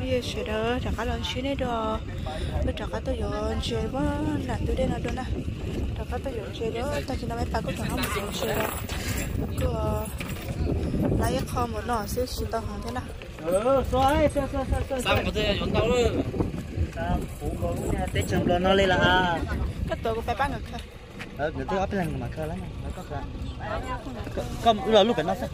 giờ sẽ đỡ chả cá lần xí này đó bây giờ cá tôi dọn chơi quá là tôi đây là đâu nè chả cá tôi dọn chơi đó ta chỉ nói ba có thằng không dọn chơi đó cứ lấy kho một nọ xíu xíu tao hàng thế nào sang một thế dọn tao luôn sang phụ con nha tết chồng lo nó lên là cái tôi cũng phải bán ngược thôi người tôi ấp lên mà khơi lắm nó có ra không rồi lúc phải nó sao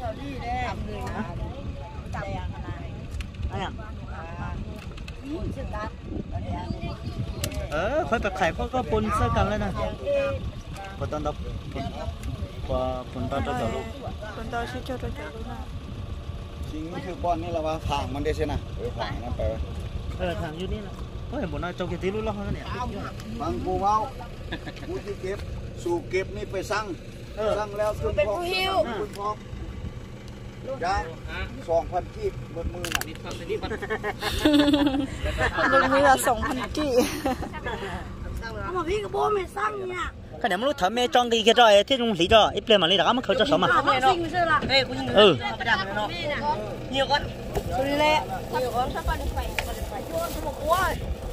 khói bạc khải có bún sơ cần lên nè còn tao đâu còn tao cho luôn còn tao sẽ cho luôn nè chínhคือป้อนนี่เราว่าผางมันได้ใช่ไหมผางนั่นไปทางอยู่นี่นะเขาเห็นหมดนะเจ้าเกติรู้แล้วเขาเนี่ยบางกูเมากูที่เก็บสู่เก็บนี่ไปสั่งแล้วขึ้นพร้อมขึ้นพร้อมจ้า2,000กีบมือน่ะนี่ทำเป็นนี่ปัดมือละ2,000กี mà biết cái bố mày xăng nha cái này mà lúc thở mẹ trong cái rồi thế chúng lý do ít lên mà lý đã mất khởi cho sống mà nhiều con lẹ nhiều con sao con phải một quá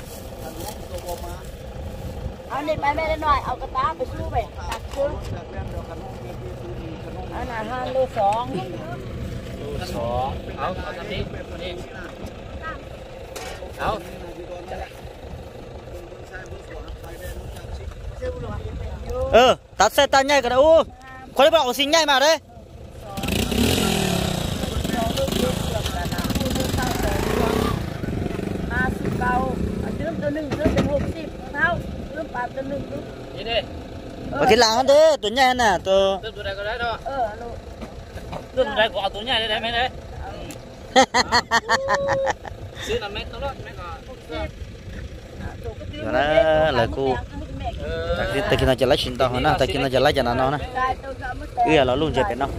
anh đi mẹ lên ngoàiเอากระตาไปสู้ไปตักซื้ออันนั้น5 โล 2 เอาทำนี้เอาตัดเส้นตัดใหญ่กันนะอู้คนที่บอกเอาสิ่งใหญ่มาเลย 50 เบาซื้อตัว1ซื้อเป็น60เท่าซื้อปลาตัว1นี่ดิเอาทีหลังกันเด้อตัวใหญ่น่ะตัวใดก็ได้เนาะตัวใดก็เอาตัวใหญ่ได้ไหมเลยซื้อน้ำแม็กตัวรถแม็กก็là cô ta kia nó chỉ lấy xin tao hả ta kia nó chỉ lấy cho nó nè là luôn chơi bên nó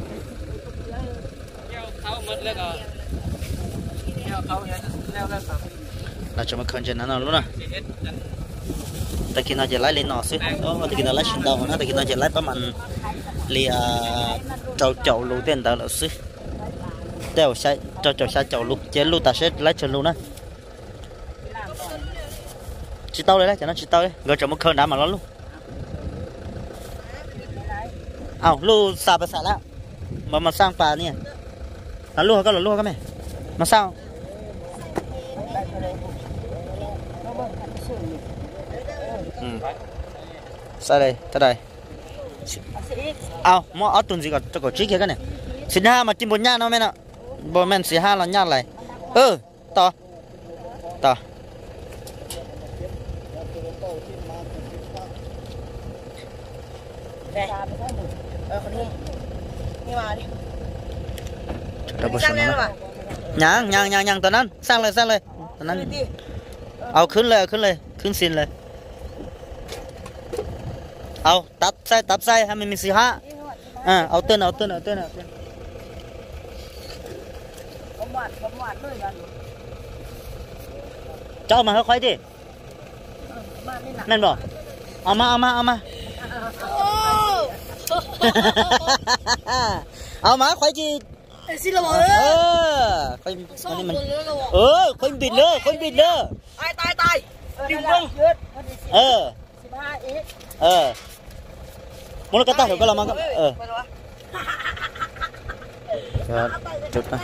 là cho mà khơi trên nó luôn nè ta kia nó chỉ lấy lên nó xí ta kia nó lấy xin tao hả ta kia nó chỉ lấy tao mình li chậu lù tiền tao là xí đeo sai chậu sai chậu lù chế lù ta sẽ lấy cho luôn nè chỉ tao đấy cho nó chỉ tao đấy rồi cho một khơi đá mà nó luôn lu xảไปxảแล้วมาสร้างปลาเนี่ยแล้วลูกก็หล่อลูกก็ไม่มาสร้างใส่เลยเท่าไหร่เอาตุนสิก่อนจะกดชี้แค่กันเนี่ย15มาจิ้มบนหญ้าเนาะแม่เนาะบนแม่น15แล้วหญ้าอะไรต่อคนนี้นี่มาดิยังตอนนั้นสร้างเลยตอนนั้นเอาขึ้นเลยขึ้นซินเลยเอาตับไส้ให้มันมี15เอาเต้นผมหวานด้วยกันเจ้ามาค่อยๆดินั่นบ่เอามาเอามาค่อยจีสิละบ่ค่อยมันค่อยบิดเลยตายดึงลง15 มันก็ตั้งเดี๋ยวก็เรามันก็จุดนะ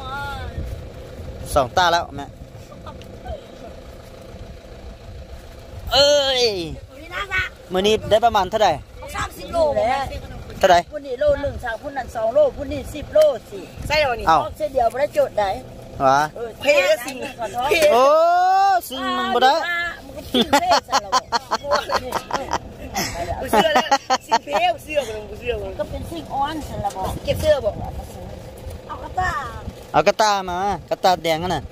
2 ตาแล้วแม่มื้อนี้ได้ประมาณเท่าไหร่ 30 โลเท่าไหร่พุ่นนี่โล1สั่งพุ่นนั้น2 โลพุ่นนี่10 โลสิใช่แล้วนี่เส้นเดียวบ่ได้โจทย์ได้เพสิโอ้สิมันบ่ได้มันก็สิเพใส่แล้วเสื้อแล้วสิเพเสื้อบ่เสื้อก็เป็นสิ่งอ่อนซั่นล่ะบ่เก็บเสื้อบ่เอากระตามากระตาแดงนั่นน่ะ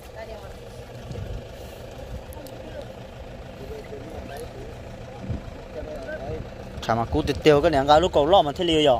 chả mà cú tiêu cái này ngay lúc cầu lo mà thấy liều rồi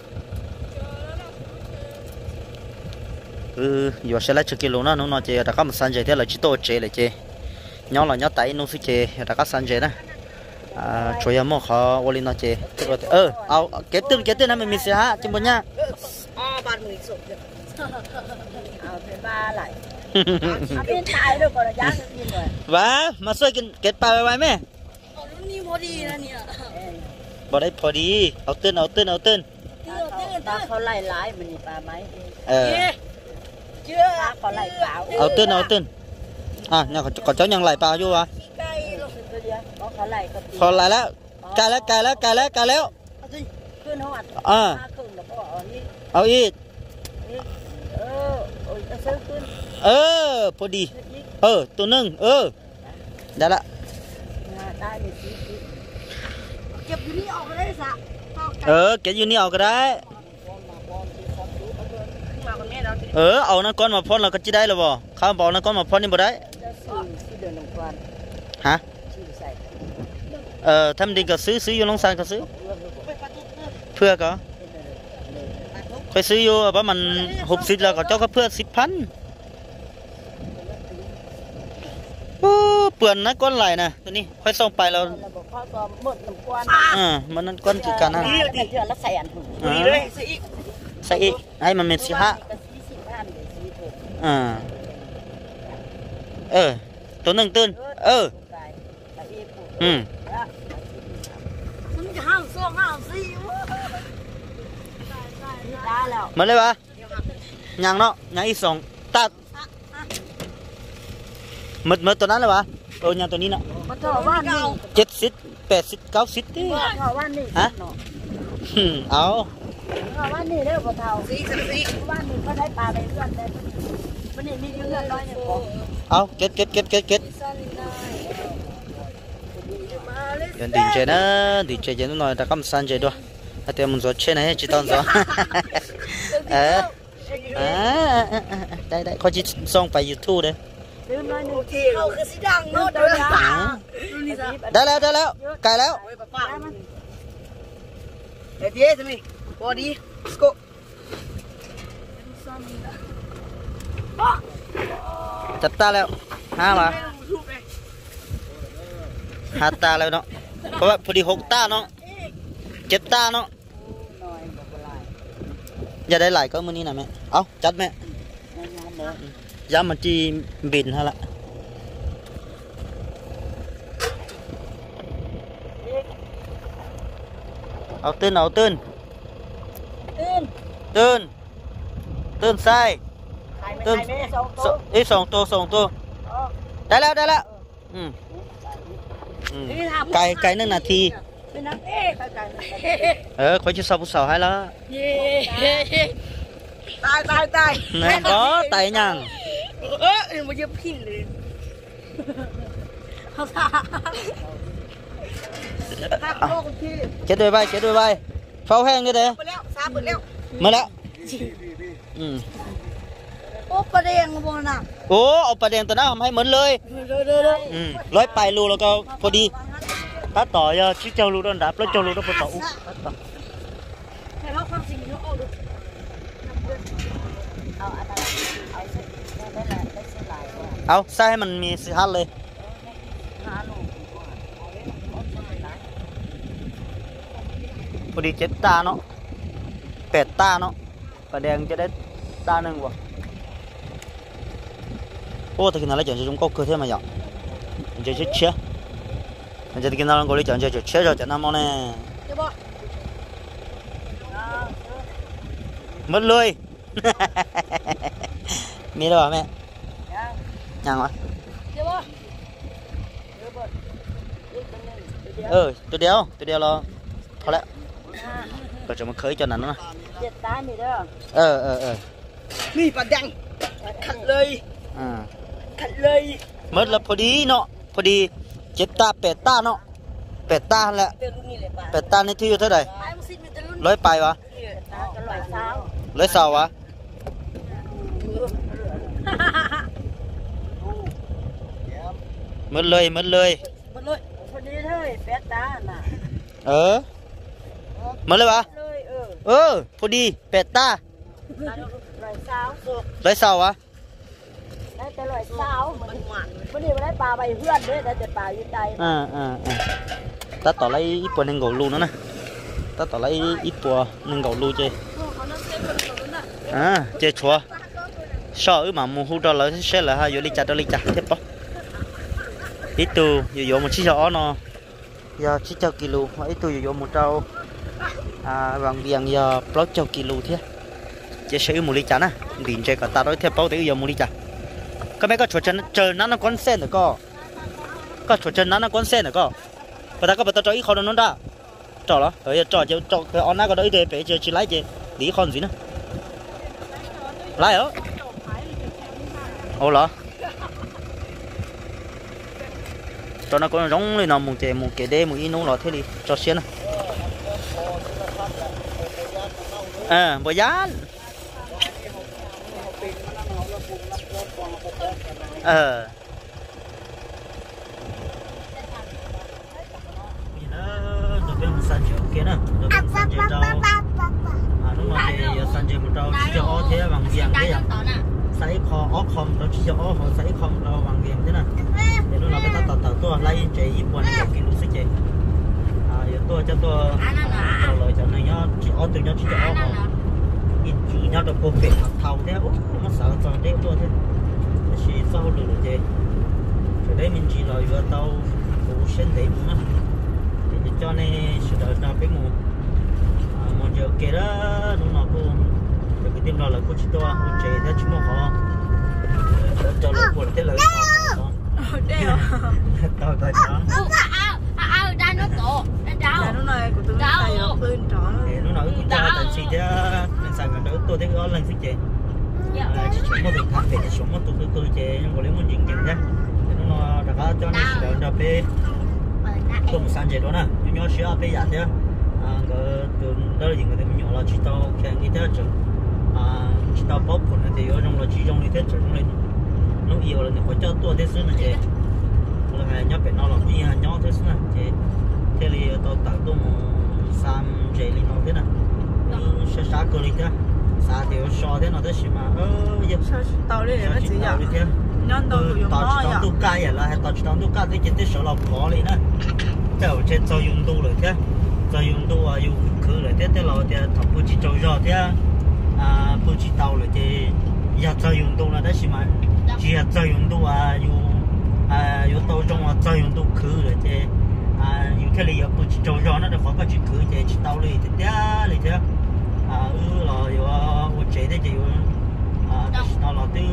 giờ sẽ lấy chục kilo nó chơi đã có một san chơi thế là chỉ tôi chơi lại chơi nhau là nhau tay nó sẽ chơi đã có san chơi đó chủ yếu mà họ ôn nó chơi kế tương này mình sẽ ha chim bồn nha เอาเป็นบ้าไหลเอาเป็นตายด้วยก่อนนะย่างกินเลยว้ามาช่วยกินเก็บปลาไว้ไหมรุ่นนี้พอดีนะเนี่ยบ่ได้พอดีเอาตื้นตาเขาไล่ไล่มันนี่ปลาไหมเชื่อตาเขาไล่เปล่าเอาตื้นเนี่ยเขาเจ้ายังไหลปลาอยู่วะไก่ตัวเดียวเขาไล่ก็ตีพอไหลแล้วไกลแล้วขึ้นหอดขึ้นแล้วก็เอานี่เอาอีกจะซื้อขึ้นพอดีตัวนึงได้ละได้เลยสิเก็บอยู่นี่ออกมาได้สะเก็บอยู่นี่เอาก็ได้มาคนนี้เราเอานั่นก้อนมาพ่นเราก็จะได้หรอบ่ข้าวบอกนั่นก้อนมาพ่นนี่บ่ได้จะซื้อเดือนหนึ่งวันฮะชื่อใส่ทำดีก็ซื้ออยู่ลงสานก็ซื้อเพื่อก็ไปซื้ออยู่ประมาณ60แล้วก็เจ้าก็เพื่อ10,000เปื่อนนะก้อนไหลนะตัวนี้ค่อยส่งไปเราบอกพ่อก็หมดน้ำกวนมันนั่นก้อนคือกันนะเดือนละแสนใส่อีกให้มันเป็น15ตัวนึงตื่นมันจะห้างซ่องห้างซีมาเลยวะยังเนาะยังอีก2ตัดมืดตัวนั้นเลยวะยังตัวนี้เนาะมาถอดว่านนี่ 70 80 90ที่ถอดว่านนี่ฮะเอาถอดว่านนี่เด้อพ่อเฒ่าซีว่านนี่เขาได้ปลาไปเพื่อนได้วันนี้มีเรื่องน้อยเนี่ยเอาเก็ตยังดีใจนะดีใจจะน้อยแต่ก็มันสั่นใจด้วยแต่เดี๋ยวมันจะเช่นไหนจีตอนจะได้เขาจะส่งไป YouTube เลยเขาคือสีดังโน้ตได้แล้วไกลแล้วเดี๋ยวจะมีบอดี้สโกจัดตาแล้ว5 มา5 ตาแล้วเนาะเพราะว่าพอดี6 ตาเนาะ7 ตาเนาะอย่าได้หลายก็มื้อนี้นะแม่เอาจัดแม่ย้ำมันจีบินฮะละเอาตื่นใส่ตื่นอีก2 ตัวได้แล้วไก่1 นาทีคอยจะสอบผู้สาวให้แล้วตายแม่ก็ตายยังมันจะพิ้นเลยเขาตาเก็ดด้วยใบเฝ้าแห้งด้วยเด้อมาแล้วโอ้ประเด็นบนน่ะเอาประเด็นตัวนั้นทำให้เหมือนเลยร้อยปลายรูแล้วก็พอดีถ้าต่อยชิเจ้ารูโดนดับแล้วเจ้ารูโดนต่อแต่เราความจริงเราเอาดูเอาใส่ให้มันมีสีฮัทเลยพอดี7 ตาเนาะ8 ตาเนาะปลาแดงจะได้ตา1วะแต่กินอะไรจังจะจงก็เคยเท่ามาอย่างจะเชื่อจะกินอะไรก็เลยจังจะเชื่อจะน้ำมันเนี่ยหมดเลยมีหรือเปล่าแม่ยังวะตัวเดียวเราพอแล้วก็จะมาเคยจนนั้นนะ 7 ตานี่เด้อนี่ปลาแดงขัดเลยหมดแล้วพอดีเนาะพอดี7 ตา 8 ตาเนาะ8 ตาแหละ8 ตาในที่อยู่เท่าไหร่100 ไปวะ100 วะหมดเลยพอดีเลย8 ตาน่ะหมดเลยวะพอดี8 ตา100 วะได้แต่100มันนี่มาได้ปลาใบเพื่อนด้วยแต่ปลาอยู่ใจตาต่อไรอีปัว1 กลูนั่นนะตาต่อไรอีปัว1 กลูเจ chơi chua so mà mua hút đó là sẽ là hai vô đi chặt đó đi chặt tiếp bó ít tu vô một chiếc giỏ nó giờ chiếc cho kilo ít tu vô một trâu vàng vàng giờ plot cho kilo thế chơi sử một ly chả nè điện chơi cả ta đối theo bao tới giờ một ly chả các mấy cái chuột chân chờ nó con sen được có chuột chân nó con sen được có ta có bắt cho ít con nó đã trò đó rồi trò cái on cái đó ít để chỉ lấy gì đi con gì nữa lấy ở ồ là cho nó có giống như nào một cái đê một ít nấu lò thế đi cho xuyên bò gián san chiều kia nè, san chiều trâu, đúng rồi thì san chiều một trâu chỉ cho ó thế bằng vàng thế à, sấy kho ó không, trâu chỉ cho ó họ sấy không trâu bằng vàng thế nè, để nó làm cái tàu tôi lấy chạy ít quần một kilo xích chạy, giờ tôi cho tôi trâu lời cho này nhá, chỉ ó từ nhá chỉ cho ó họ, ít chú nhá được cô về thầu thế, nó sợ trâu thế tôi thế, chỉ sau được rồi chạy, rồi đấy mình chỉ lời vừa tàu phụ sen để mà cho nên sự đợi cho cái một giờ kia đó lúc nào cô được cái tim đó là cô chỉ to cô chạy theo chúng họ cho lúc buồn thế lời tao tại sao ra nó tổ ra lúc này của tôi tay nó lên trỏ lúc nào cũng cho tại gì thế nên sang cái đó tôi thấy có lần thích chị chỉ chúng một việc thằng về chỉ chúng một tụi tôi chị nhưng mà nếu muốn nhìn nhận nhá nó đã cho nên sự đợi cho cái tôi một sáng chế đó nè, chúng nó sẽ bây giờ thế, cái đường đó là những cái mình nhỏ là chỉ tao khen cái thế chứ, chỉ tao bóp phần này thì ở trong là chỉ trong cái thế chứ trong này nó nhiều là phải cho tôi thế xứ này chị, là hay nhớ phải nó là cái gì nhỏ thế xứ này chị, thế thì tao tạo tôi một sáng chế lên nó thế này, sẽ sát cơ đi thế, sát thì so thế nó thế gì mà, tao đi là cái gì vậy? tao chỉ tao cay vậy là tao chỉ tao cay thì chỉ số là khó đấy nè, theo trên cho dùng đồ rồi thế, cho dùng đồ dùng khử rồi thế là thế thằng bố chỉ trâu giò thế, bố chỉ tàu rồi thế, giờ cho dùng đồ là đấy xí mà, chỉ là cho dùng đồ dùng tàu trong cho dùng đồ khử rồi thế, dùng thế là bố chỉ trâu giò nó được khó có chỉ khử thế chỉ tàu rồi thế là rồi dùng chế thế chỉ nó là từ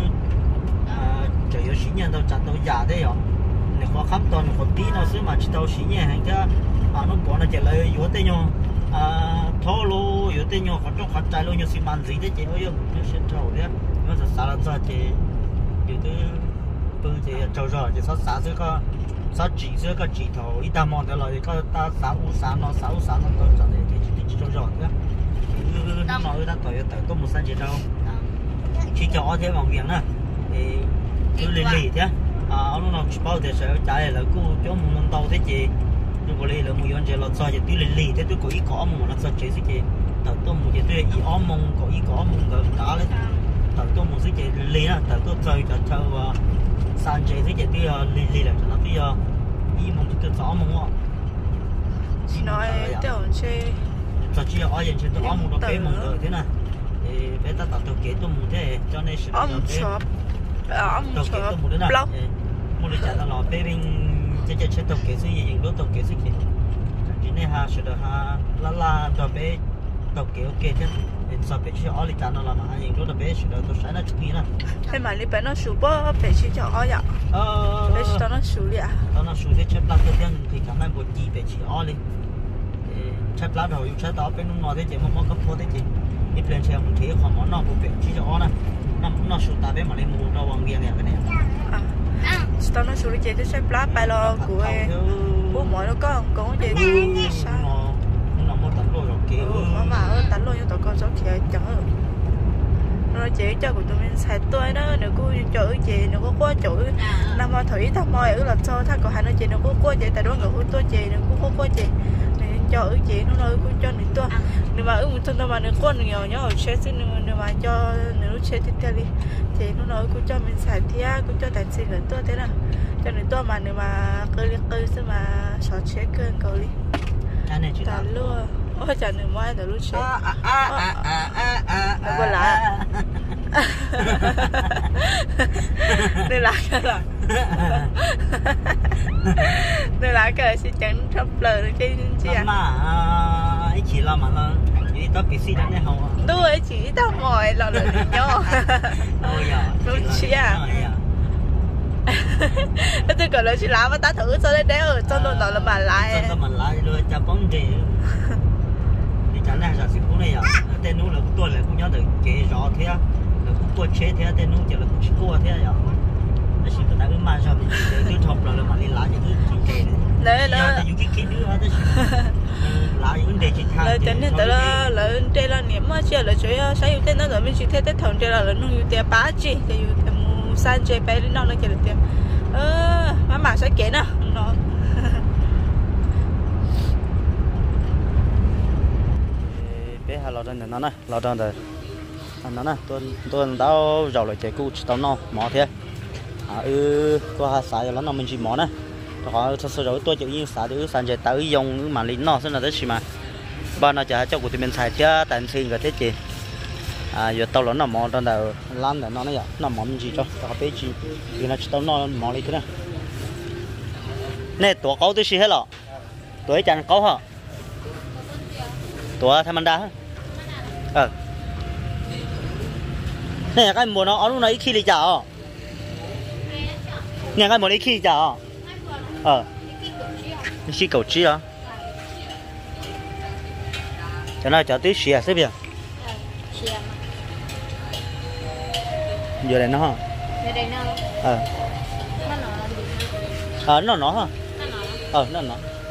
chỉ có xí nhân đâu chặt đâu giả đấy rồi, nếu khó khăn toàn khó tí nó xứ mà chỉ đâu xí nhân hành cái, nó bỏ nó chỉ lấy yếu thế nhau, thô lô yếu thế nhau, khó trong khó trái lô nhiều xí màn gì đấy chị ơi, nó sẽ trâu đấy, nó sẽ xả ra ra thì yếu thế bự thì trâu rồi thì xả dưới có xả chỉ dưới có chỉ thầu ít ta mòn thế rồi có ta xả u xả nó có chặt đấy thì trâu rồi đấy, nó nói ta tuổi tôi một san gì đâu, chỉ cho thế bằng việc nè. Cứ lì thế, lúc nào chỉ bảo thì sẽ trả là cô cho một lần đầu thế chị, nhưng mà đây là một vấn đề là sao thì tôi lì thế tôi có ý có mà nó sao chế gì chị, tôi một cái tôi ý mong có ý có mong cái đã đấy, tôi một cái lì á, tôi chơi cho san chế thế chị tôi lì là cho nó bây giờ ý mong tôi rõ mong á, chỉ nói tiểu chơi, cho chị ở hiện trên tôi mong nó bé mong rồi thế này, thì bé ta tạo điều kiện tôi muốn thế, cho nên sự tàu kế tôi muốn đến nào, muốn đi chợ tàu bé bên chơi tàu kế gì những đối tàu kế gì kì, chỉ nên ha sẽ được ha la tàu bé tàu kế ok chứ, sau bé chơi ở đi chợ nó làm mà những đối tàu bé sẽ được tôi sẽ là chút gì nè. Thế mà đi bé nó sụp bơ bé chơi cho ở vậy, bé cho nó sụp đi à? Tao nó sụp thì chấp lát cái tiếng thì cảm thấy một gì bé chơi ở đi, chấp lát rồi chấp đó bé nó nói thế chị mà cấp phố thế chị, ít lên xe một thế còn món nào cũng bé chơi cho ở nè. Nó sụt ta bé mà lên mua rau vàng vàng này cái này. Tao nó sụt đi chơi plá bài lo của bố mọi nó có chơi sao? Nó mua tấn lôi rồi kìa. Mà tấn lôi cho tao con số kia chẳng rồi. Nó chế cho của tụi mình xài tôi đó, nếu cô chỗ gì nếu có qua chỗ nằm mà thủy thăm mồi ở là cho thằng còn hai nó chơi nếu có qua chơi tại đó người tôi chơi nếu có qua chơi cho ở chị nó nói cũng cho nên tôi nhưng mà ở một thôn mà nếu con nhỏ nhỏ ở xe xin nếu mà cho nếu xe thì thì nó nói cũng cho mình xài thia cũng cho tài xế lớn tôi thế nào cho nên tôi mà nếu mà cơ sẽ mà sọt xe cơn cầu đi ta luôn ôi chả nếu mai ta lúc xe nó gọi là Đây là cái là đây là cái sẽ chẳng thấp lời được trên chị à mà ấy chỉ là mà là chỉ tao bị suy đoán đấy không tôi chỉ tao ngồi là lời nhau đâu chị à tôi còn lời chị làm mà ta thử cho đến đấy ở trong đó là mà lại rồi chả bóng gì thì chẳng lẽ là sự cũng này à tên nó là cũng tôi là cũng nhớ được kể rõ thế là cũng tôi chế thế tên nó chỉ là cũng chỉ cô thế à nó chỉ có tại cái mà sao mình cứ thọc là mà đi lại thì cứ kể đấy là những cái nữa đó lại vấn đề chỉ thang là chân nên là đây là niệm mà chưa là chơi sao yêu tên nó rồi mình chỉ thấy thằng chơi là nó yêu tiền bá chi thì yêu tiền mua san chơi bé nó là chơi được tiền mà sẽ kể nè nó bé hà lò trên này nó nè lò trên này nó nè tôi tao giàu lại chạy cú tao no mỏ thế tôi hà xài nó mình chỉ mỏ nè họ thật sự rồi tôi chịu như xài được san chạy tới dùng mà lính nó sẽ là thế gì mà bao nó trả cho của tụi mình xài thế tận xin cái thế gì giờ tao nó mỏ trên đầu lan này nó này nó mỏ mình gì cho tao bé gì vì nó tao nó mỏ đi thế này nè tuổi câu tôi xí hết rồi tuổi chẳng câu hả tuổi tham ăn đá nè cái mùa nó lúc này khi đi chợ nè cái mùa này khi đi chợ khi cầu chi à cho nó chợ tí xì à xếp giờ giờ này nó hả nó hả nó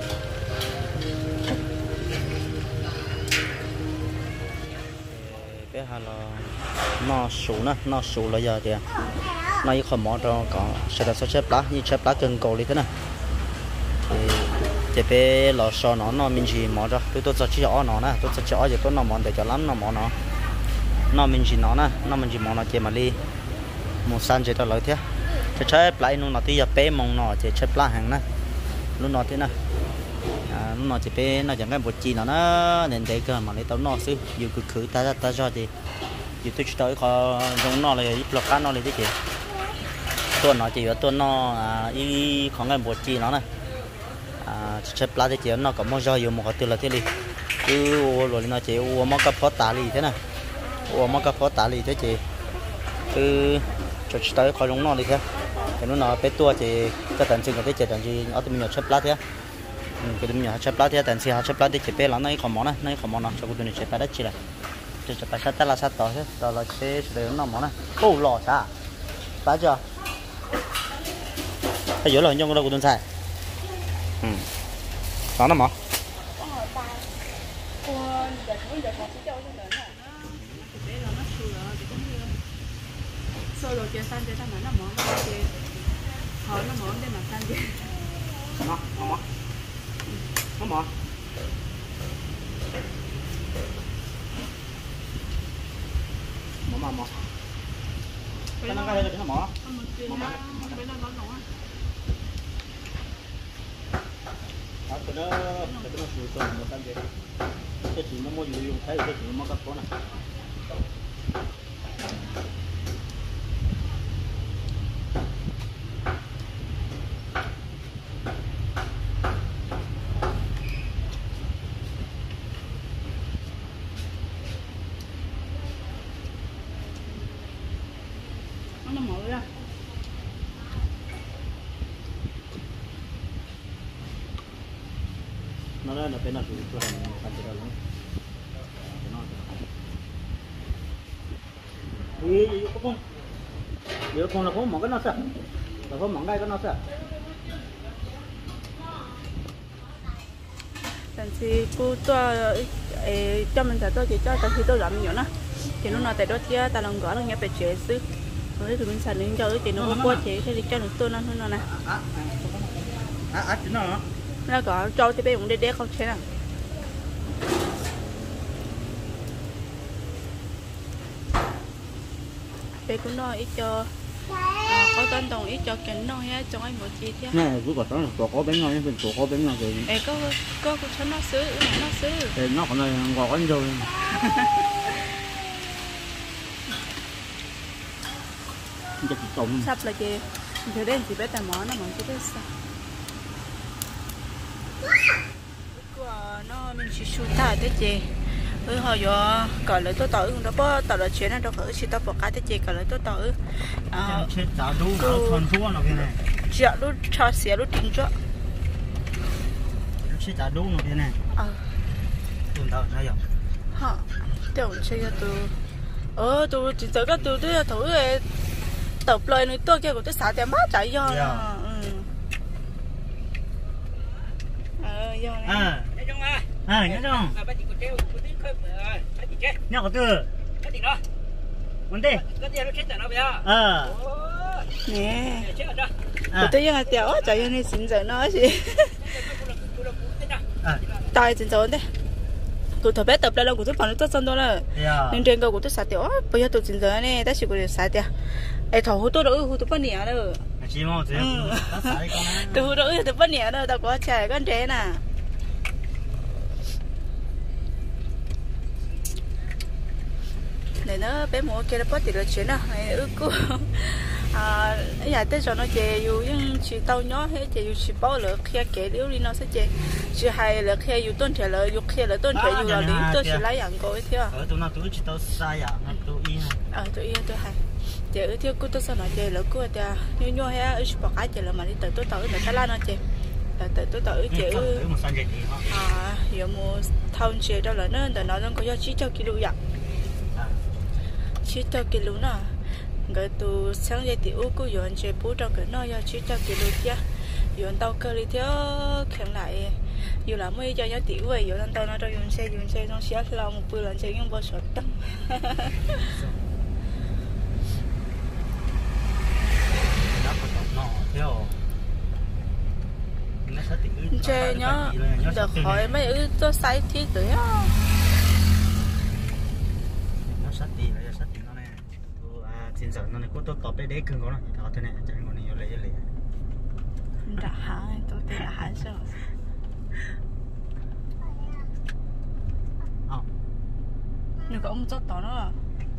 bé hà là nó sủ là giờ thì nó không mỏ cho có sẽ là số chép lá như chép lá cần cầu đi thế này thì bé lò xo nó mình chỉ mỏ cho tôi chỉ cho nó nè tôi cho thì tôi nó mỏ để cho lắm nó mỏ nó mình chỉ nó nè nó mình chỉ mỏ nó chỉ mà đi một san chỉ cho lợi thế cho chép lại nó thì giờ bé mong nó chỉ chép lá hàng nè lúc nó thế nè lúc nó chỉ bé nó chẳng cái bột chi nó nên để cơ mà lấy tao nó xứ dù cứ khử ta cho thì dù tôi tới khó giống nó là ít lọc cá nó lấy thế chị tuần nó chỉ ở tuần nó y khoảng cái bột chi nó này chép lá thì chị nó có một do dùng một từ là thế đi cứ rồi nó chỉ uống một cặp phốt tả lì thế này uống một cặp phốt tả lì thế chị cứ cho tới khó giống nó đi thế cái nó bé tua thì cái tận sinh của cái chị tận gì ở tụi mình chép lá thế cái tụi mình chép lá thế tận sinh chép lá thì chị bé lắm này còn món này cho cô tụi mình chép lá đất chị này cho phải sát là sát tỏ hết tỏ là chế để nó món này ô lò xa phải chưa bây giờ là nhông đâu của tôi xài đó nó mỏ sôi rồi chơi san chơi ta nói nó mỏ chơi hỏi nó mỏ để mà san chơi nó mỏ mỏ cái nó cái này nó mỏ cái nó sủi sủi một cái gì cái chuyện nó mua dùng thấy cái chuyện nó có có này nó mở ra nó là bên nào sủi sủi này nó cái đó giờ con là có mỏng cái nó sao là có mỏng đây cái nó sao 但是cô cho mình thấy tôi chỉ cho tại khi tôi làm nhiều nè thì nó nói tại đó kia ta làm gõ là nghe về chế xứ rồi thì mình sản đến cho thì nó qua chế thì cho được tôi nó hơn nè chính nó là gõ cho thì bây giờ để không chế nào bé cũng nói ít cho có tên đồng ít cho kính nói á cho anh một chi thế nè cứ có đó là có bánh ngon bên có bánh ngon rồi có cho nó xứ thì nó còn là ngọt anh rồi chỉ tôm sắp là chị giờ đây chị bé tài món nó món chị bé sao nó mình chỉ sưu ta thế chị họ giờ còn lại tôi tự nó có tự là chuyện nó đâu chỉ tao bỏ cái thế chị còn lại tôi tự chết trả đủ nó thuần thua nó cái này chợ lúc cho xé lúc tính cho chết trả đủ nó cái này tụi tao sao vậy hả tiểu chơi cho tôi chỉ tới cái tôi thử tập lời nữa tôi kia của tôi xả tiền mát chạy do do này nhớ không nhớ có từ vấn đề nè của tôiยังtiểu chạy cho nên xin giờ nó gì tay xin giờ đấy của tôi bé tập lại là của tôi phản tôi xong đó là nên trên cầu của tôi xả tiểu bây giờ tôi xin giờ này ta chỉ có để xả tiểu ai thầu hút tôi đâu hút tôi bắt nhẹ đâu tôi hút đâu tôi bắt nhẹ đâu tao có chạy con trẻ nè này nó bé mua kia nó bắt được chuyện nào ước cô ấy là tới giờ nó chè dù nhưng chỉ tao nhó hết chè dù chỉ bao lợn kia kể liu đi nó sẽ chè chỉ hay là kia dù tôn trẻ lợn dù kia là tôn trẻ dù là liu tôi chỉ lấy ăn coi theo tụi nó tụi chỉ tao sai à tụi yên tụi yên tôi hay chè ở theo cô tôi sao nói chè lợn cô chè nhô nhô hay ở chỉ bỏ cái chè là mà đi tới tôi tới là Thái Lan nó chè tới tôi tới chè giờ mua thôn chè đó là nó đang có giá 900 kg vậy 900 kg nè người tu sáng giờ thì u cứ dọn chơi bố trong cái nó giờ 900 kg chứ dọn tàu cơ đi theo khen lại dù là mấy cho nhớ tiểu vậy dọn tàu nó cho dọn xe xong xé lao một bữa lần chơi nhưng bao sợ tâm chơi nhớ được hỏi mấy ư tôi say thi tuổi á xin giờ nó này có tôi tập để cưng có nó thọ thế này chạy con này lấy đã hại tôi thấy đã hại sao nếu có ông chót tỏ nó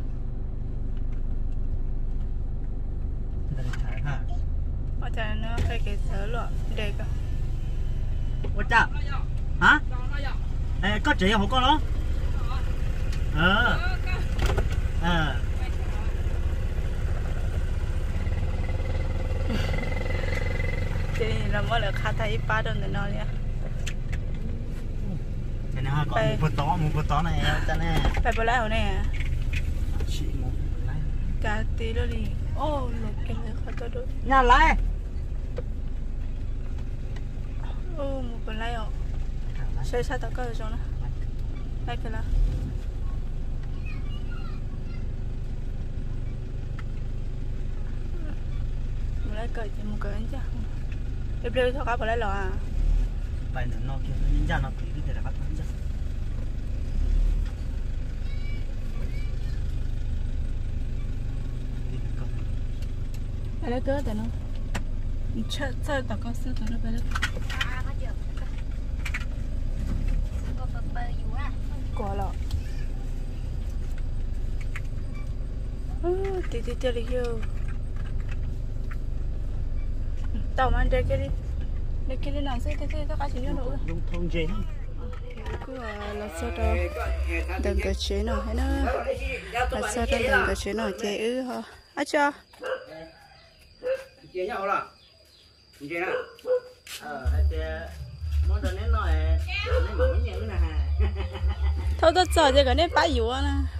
ở đây nó phải cái sớ luôn đây cơ ôi cha hả có chị không có nó thì là mỗi lần khát thấy ba đôi người nói nha cái này còn một bữa này ta nè phải bữa lái hồi nè cả tí đó đi ô lột cái này khó cho đôi nhà lái ô một bữa lái rồi xây sao tao có được rồi nó lái cái là một lái cởi chỉ một cởi anh chứ em đưa cho các bạn lấy lò à bài nó kia nhìn ra nó kỹ cái là bắt nó ra phải lấy cớ để nó chơi tao có sữa tao nó phải lấy quả lọ tí đi vô tao mang đây cái đi nào sẽ thế tất cả chỉ nhớ nữa dùng thôn chế cứ là sao đó đừng có chế nào hay nó là sao đó đừng có chế nào chế ư hả à cho chế nhau là chế nào chế món đồ nén nói nén mỏng nhẹ nữa nè thôi tôi sợ chứ cái nén bá dừa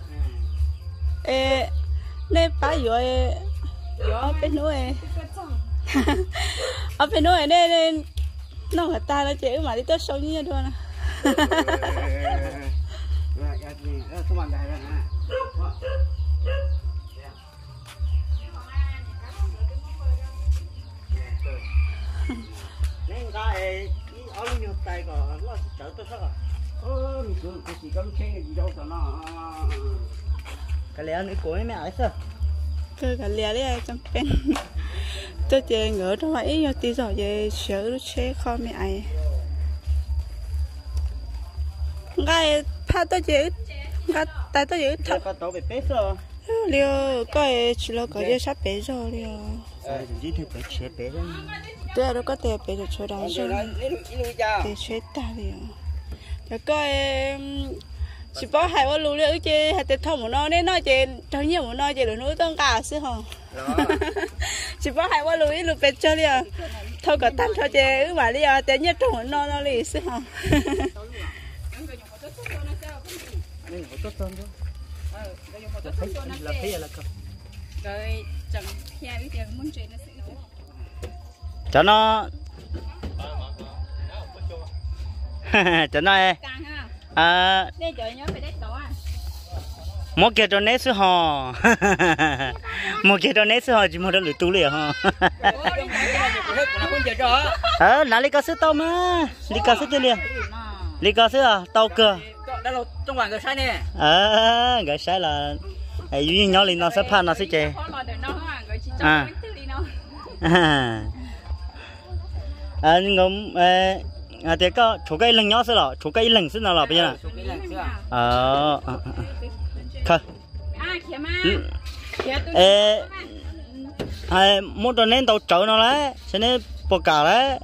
nè nén bá dừa ở bên núi ở bên núi nên nó người ta nó chịu mà đi tới sâu như thôi nè nên cái ở nhiều tay có nó chở tôi sao cái gì cấm khen gì đâu sao nó cái lẽ nữa của mẹ ấy sao cái lẽ đấy trong bên tôi chơi ngỡ trong ấy nhau tí rồi về sửa nó chế kho mẹ ấy ngay pha tôi chơi ngay tay tôi chơi thật có tổ bị pet rồi liệu coi chỉ là có gì sắp bé rồi liệu chỉ thấy bé chế bé đó tôi đâu có tiền bé được chơi đó rồi để chơi ta liệu rồi coi chỉ bảo hai vào lúa liệu chứ hai tiền thòng một nó nên nói chuyện cho nhiều một nói chuyện nữaต้องcả chứ hả chỉ bảo hai vào lúa lúa bé chơi liệu thôi cả tan thôi chứ mà liệu tiền nhất trong một nó lì chứ hả cho nó cho nó một kia cho nét số hò một kia cho nét số hò chỉ một đôi lưỡi tú liền hò nãy lấy cá sấu tao mà lấy cá sấu chưa liền lấy cá sấu à tao cơ đó là trong hoàng cái sai nè cái sai là duy nhỏ lên nó sẽ pha nó sẽ chè ngom thì có chỗ cây lưng nhỏ xí là chỗ cây lưng xí nào là bây giờ khờ muốn cho nên tàu chở nó đấy cho nên bỏ cả đấy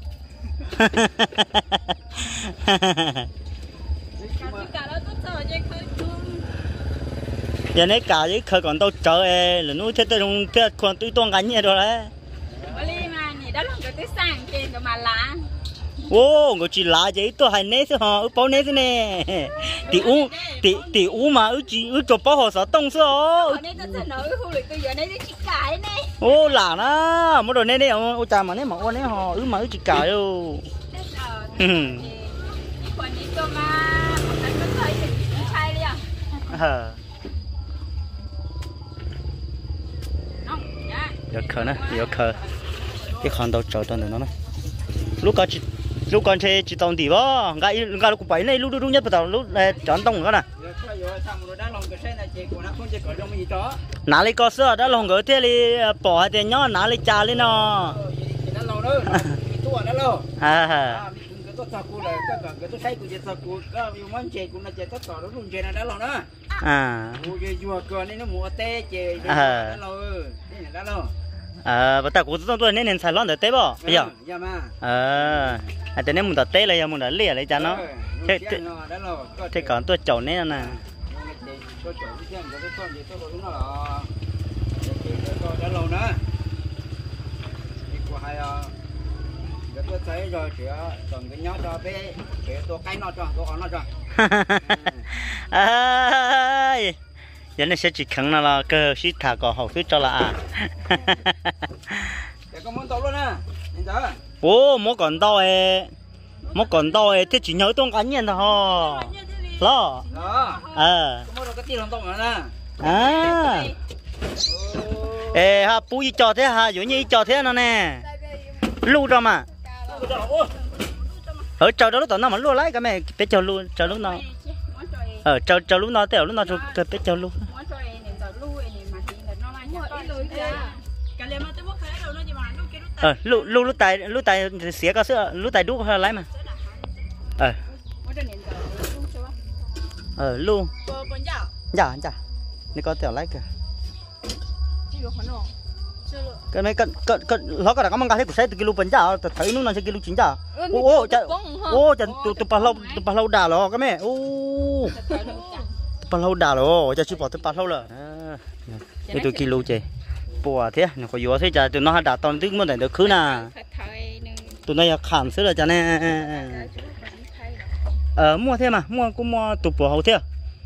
giờ này cả với khơi còn tàu chở là nó thế tôi thế còn tôi toan gánh như đó đấy ô người chỉ lá giấy tôi hay nét hả bao nét nè tỷ u mà chỉ cho bao họ sợ tông sao ô là nó mỗi đồ nét đấy ô cha mà nét mà ô nét họ mà chỉ cài đâu giờ khờ nè giờ khờ cái con tàu trâu tàu nó lúc con chơi chỉ tàu đi vó gai lúc bảy này lúc nhất bắt đầu lúc chọn tông nữa nè nãy lấy có sữa đã lòng gửi thế đi bỏ hai tiền nhó nãy lấy trà lên nó bắt đầu cũng tôi nên xài lon để té bỏ bây giờ nên muốn đặt té lại muốn đặt lìa lại cho nó thế còn tôi chậu này nè tôi thấy rồi chỉ còn cái nhóc cho bé tôi cái nó cho tôi nó cho giờ này sẽ chỉ khẳng là cơ sĩ thả có hậu thứ cho là để con muốn tàu luôn nè ô mỗi còn tàu thế chỉ nhớ tôi cá nhân thôi lo mua được cái tiền làm tàu nữa nè ha bùi cho thế ha giống như cho thế nó nè lưu cho mà ở trâu đó lúc tao nó mà lưu lấy cái mẹ bé trâu lưu trâu lúc nào trâu lúc nào tiểu lúc nào cho bé trâu lưu lúc tại xía có sữa lúc tại đúc lấy mà lưu dạนี่ก็tiểu lấy kìa cái này nó có là cái hết của xe từ kilo bẩn chả thấy nó là kilo chín chả ô tụi bà lâu đà rồi cái mẹ bà lâu đà rồi cho chú bỏ tụi bà lâu rồi cái tụi kilo chè bùa thế nó có vô thế chả tụi nó đã toàn tức muốn để được khứ nè tụi nó khảm xứ rồi chả nè mua thế mà cũng mua tụi bùa hậu thế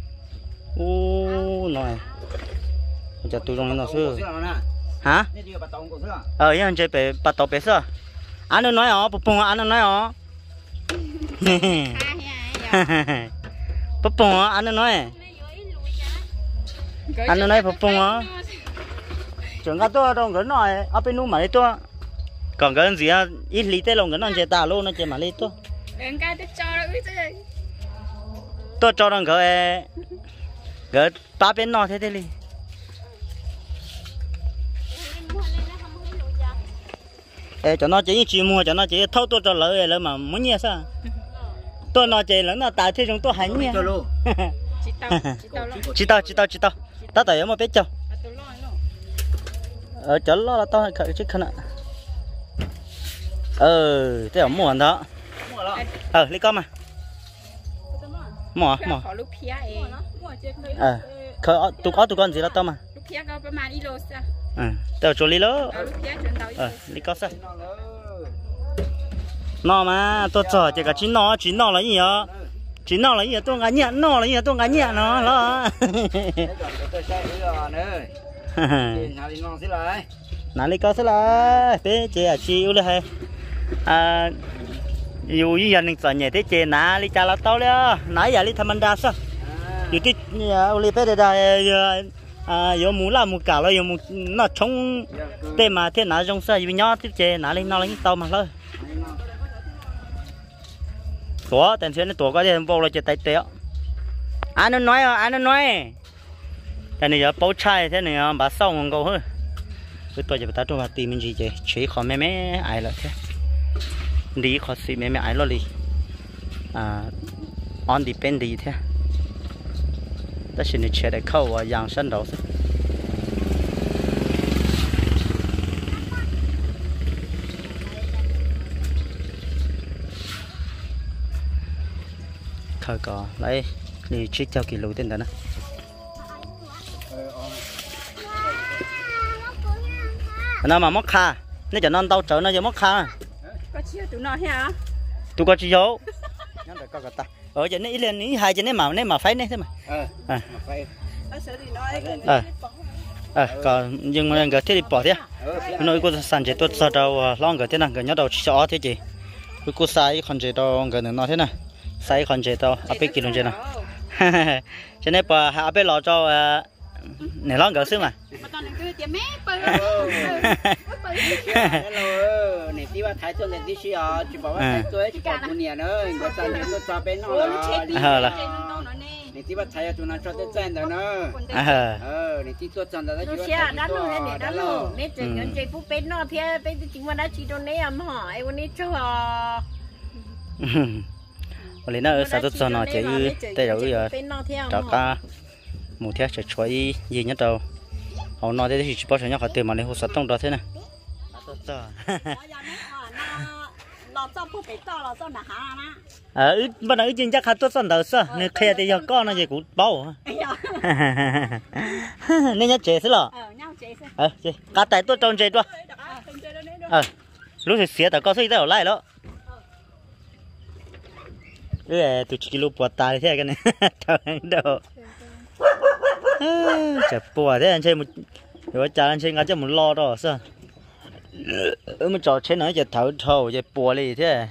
ô này chả tụi nó xưa hả yên chơi bé bắt tàu bé sao anh nó nói ó bông anh nó nói ó bông anh nó nói bông ó chẳng có tôi đâu cái nói ở bên núi mà lấy tôi còn cái gì á ít lý tê lòng cái nó chơi tà luôn nó chơi mà lấy tôi tôi cho nó cái ba bên nó thế đi cho nó chỉ mua cho nó chỉ thâu tôi cho lợi là mà muốn nhẹ sao tôi nói chỉ là nó tại thế chúng tôi hành nhẹ chỉ tao ta tại mà biết cho ở chỗ lo là tao khởi chứ khăn ạ thế ở mua đó lấy con mà mỏ khởi tụi con gì đó tao mà tao cho lý lỡ lý con sao nó mà tôi chờ chỉ cả chín nó là gì đó chín nó là gì tôi ngã nhẹ nó là gì tôi ngã nhẹ nó lo nãy lý con sẽ là thế chị à chị uống hay dù như giờ mình sợ nhẹ thế chị nãy lý cha là tao đấy nãy giờ lý tham ăn đa sao dù tí uống bé đây giờ mù là mù cả rồi giờ mù nó chống tên mà thế nào trong xe vì nhỏ thế chị nãy lý nó là tao mà thôi tổ tiền xuyên tổ có thể vô là chỉ tay téo anh nó nói cái này giờ bao chai thế này bà sau ngon câu hơn cái tôi chỉ bắt đầu vào tìm mình gì chứ chỉ khó mẹ ai là thế đi khó xí mẹ ai lo đi on depend đi thế ta xin được chơi để câu và养生đầu thế khởi cỏ lấy đi chiếc cho kỷ lục tên đó nè nó mà móc kha nếu cho non tao trở nó giờ móc kha có chia tụi nó hả tụi có chỉ dấu ở trên này lên ní hai trên này mà phải này thế mà còn nhưng mà cái thế thì bỏ thế nói cô sản chế tốt sao đâu long cái thế nào cái nhớ đầu chó thế chị cô sai còn chế đâu cái nó thế nào sai còn chế đâu áp cái kilo chế nào cho nên bà áp cái lò cho này long cái xứ mà này tíว่าthái tuần này tí xí chỉ bảoว่าthái tuần chỉ bảo một年nữa người ta nên nó cho bên nó là này tíว่าthái tuần nó cho tới chân đó nữa này tí tuần chân đó chỉ nó xia đắt luôn này đắt luôn này chỉ nhận chỉ phụ bên nó phía bên chính mà đã chỉ cho này em hỏiวันนี้cho วันนี้น่าsao tốt nó chỉ tới rồi giờ cho cả một thế sẽ chơi gì nhất đâu họ nói thế thì chỉ bảo nhau họ tìm mà lấy hồ sơ trong đó thế này bắt đầu chính chắc khá tốt xong đầu sao nên khi thì giờ con nó gì cũng bao nên nhớ chế thế lọ chế cá tại tôi trồng chế cho lúc thì xía tao có suy tao lại đó cái tụi chỉ lúc bọt tài thế cái này tao đâu chả bùa thế anh chơi một rồi cha anh chơi ngã cho một lo đó sao mà trò chơi nói giờ thấu thầu giờ bùa đi thế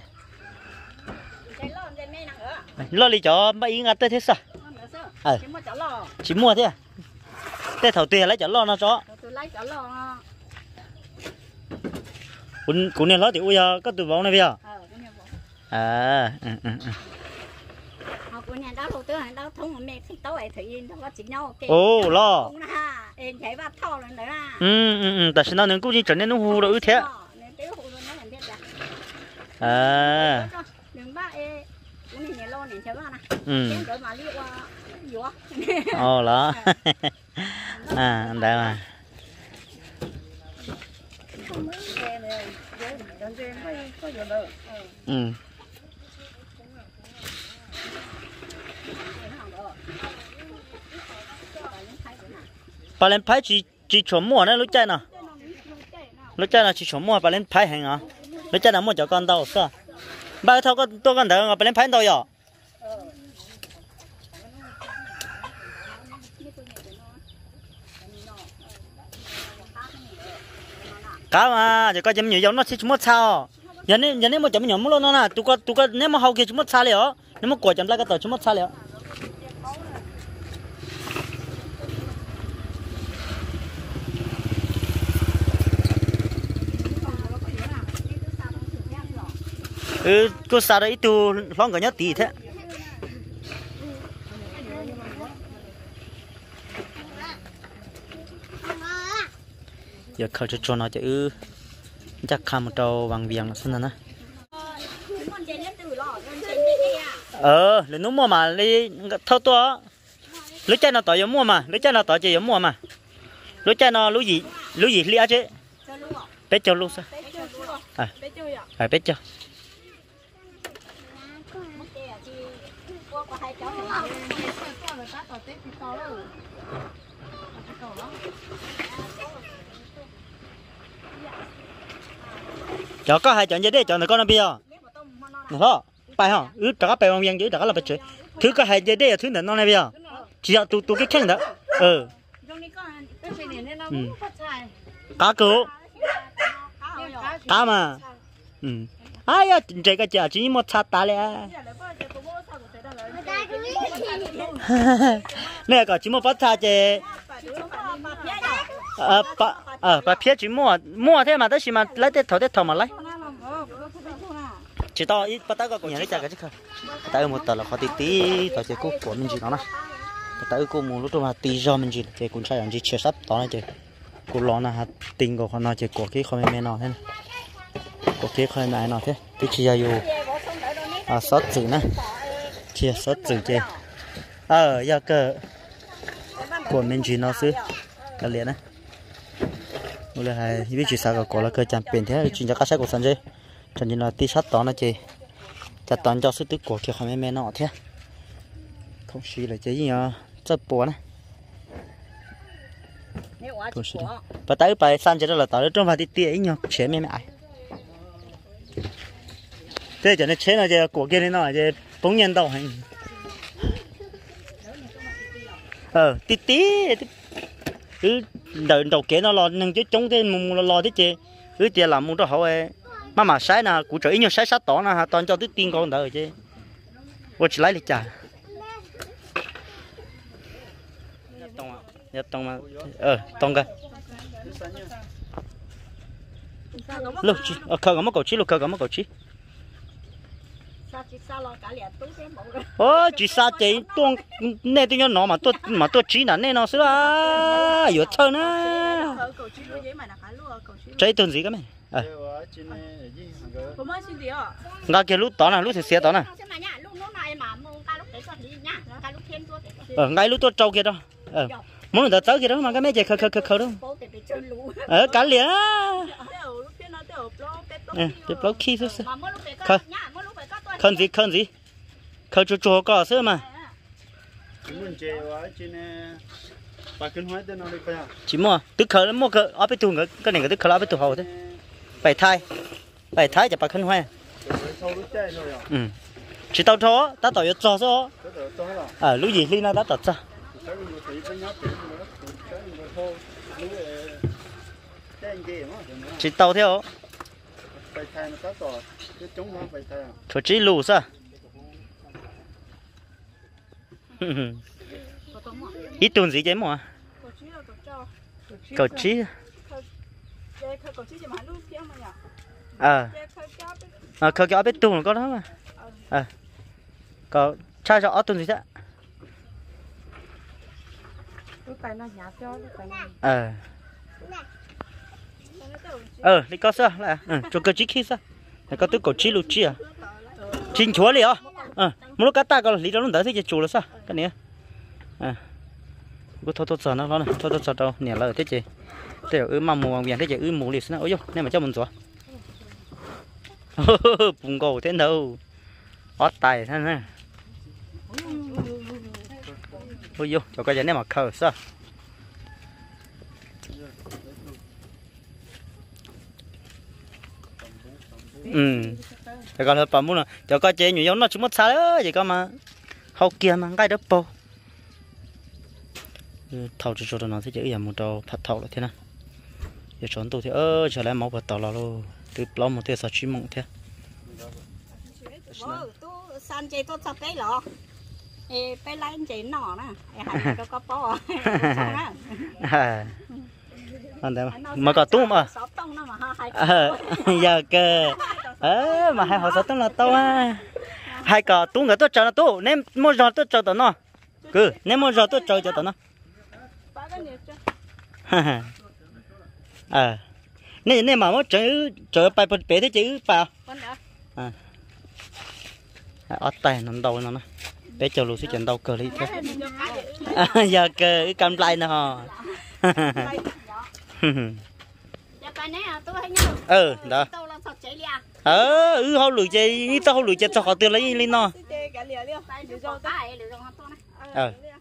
lo đi cho mấy ngã tới thế sao chỉ mua thế thế thầu tiền lấy chả lo nó chó cũng nên lo thì ui có tụi bóng này bây giờ nhà đó đầu tư đó thông mà mẹ thích tao ấy thì nó có chính nhau ô lo em thấy bắt thò lên đấy à tại sao nó cũng chỉ trở nên nó hù rồi thế đừng bắt em cũng nhìn lo nhìn chơi mà nè rồi mà liệu dúa ồ đó đây mà bà lên phái chỉ chuẩn mua này lúc chơi nào chỉ chuẩn mua bà lên phái hành à lúc chơi nào mua cho con đâu sao bà thâu có tôi con đỡ bà lên phái đâu vậy cá mà chỉ có chấm nhiều giống nó chỉ mua sao giờ này mua chấm nhiều mua luôn nó nè tụi có nếu mà hậu kia chỉ mua sao liền nếu mà quả chấm lại cái tờ chỉ mua sao liền cô sao đấy tu long cả nhát tí thế giờ khởi cho nó chứ chắc khăm một trâu vàng viền là xin nè lấy nó mua mà lấy thâu to lấy chơi nó tỏi giống mua mà lấy chơi nó tỏi chơi giống mua mà lúc cha nó lúc gì lia chứ bé cho luôn sao bé cho cho có hai chọn gì đấy chọn được con nó bây giờ nó bài hả cho các bài ông viên chứ đó là bài chơi thứ có hai gì đấy thứ nữa nó này bây giờ chỉ là tụ cái khen đó cá cừu cá mà ai ya这个价钱没差大了那个只么不差这把片子摸的嘛，但是嘛来得头嘛来，知道一不打个年的价格就可，打một tờ là khó tí tờ chỉ cố của mình chỉ nó nè,打cố một lúc mà tí do mình chỉ chỉ cũng sai chỉ chia sắp đó này chỉ, cố lo là hạt tinh của nó chỉ của cái không em nó thế này, của cái không em nó thế, cái chia yêu sót chữ nè, chia sót chữ chỉ, giờ cơ của mình chỉ nó xứ, cái liền này. Bây giờ ví dụ sao có là cơ chẳng biển thế chuyện cho các sách của sân chơi cho nên là tí sát đó là chị chặt toàn cho sức tức của kia không em nọ thế không xí là chơi gì nhá rất bùa này và tới bài san chơi đó là tới trong vài tí tía ấy nhá chế mẹ ai thế cho nên chế là chơi của kia này nó chơi bóng nhân đâu hay tí cứ đợi đầu kế nó lo nhưng chứ chống cái mùng lo thế chứ cứ tiền làm mùng đó hậu ấy mà sai nè cụ trời nhiều sai sát tỏ nè toàn cho tới tiên con đợi chứ tôi chỉ lấy lịch trả tông mà tông cái lúc khờ có mất cầu chí lúc khờ có mất cầu chí chỉ sao chị tôi nè tôi nhớ nó mà tôi chỉ là nè nó xưa à yếu thơ nữa trái tuần gì cái mày ngã kia lúc đó nè lúc thì xe đó nè ngay lúc tôi trâu kia đó muốn người ta tới kia đó mà cái mấy chị khờ đâu cá liền tiếp lóc khi thôi khờ gì khờ chỗ có sữa mà chỉ mua tức khờ mua khờ ở bên tuồng cái này cái tức khờ ở bên tuồng hậu thế bảy thái cho bà khăn hoa chỉ tao chó ta tao cho số lúc gì khi nó đã tao cho chỉ tao theo thôi chỉ lù sao ít tuần gì chứ mà cầu chí khơi cái bên tuồng có đó mà có cha cho ở tuần gì thế đi có sao lại cho cơ chí khi sao có tôi cầu chí lụt chi à chính chúa liền một lúc cá ta có lý do nó đỡ thì chủ là sao cái này cứ thôi sợ nó này thôi sợ đâu nè là thế chị tiểu mà mù vàng thế chị mù liệt nó ôi vô nên mà cho mình rồi bùng cổ thế đâu ót tài thế này ôi vô cho cái gì này mà khờ sao thì còn là muốn là cho coi chơi nhiều giống nó chúng mất xa đó vậy cơ mà hậu kia mà ngay đó po thầu cho nó thế chứ giờ một trâu phát thầu là thế nào giờ chọn tôi thì trở lại máu bật tàu là luôn từ lâu một thế sao chim mộng thế tôi san chơi tôi sắp cái lọไปไล่ใจหน่อนะหายก็ปอ anh thấy mà có tung mà giờ cơ mà hai họ sót tung là tao à hai có tung cái tôi chờ nó tu nên mua giò tôi chờ tao nó cứ nên mua giò tôi chờ cho tao nó nên mà mua chờ bài bể thế chứ vào ở tay nằm đầu nó bé chờ luôn sẽ trận đầu cờ đi thế giờ cơ cầm lại nè đó hao lười chơi tao hao lười chơi cho họ tiêu lấy lên nó